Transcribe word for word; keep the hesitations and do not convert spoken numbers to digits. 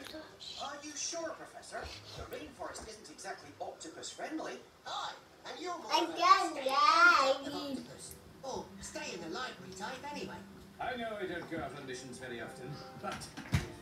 Are you sure, Professor? The rainforest isn't exactly octopus friendly. Aye, and you're more I'm of a done, stay yeah. of octopus. Or stay in the library type anyway. I know I don't go out on missions very often, but if